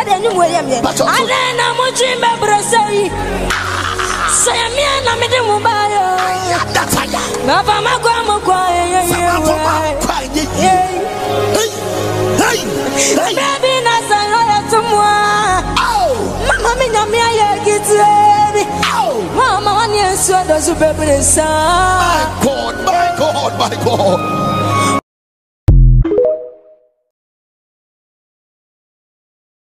de nyum we yem ye adena mo twin be brosei say me na me de mo ba yo na fa makwa baby na say no ya tumwa mama me na me ya gitwe mama wani enso do su bebresa my god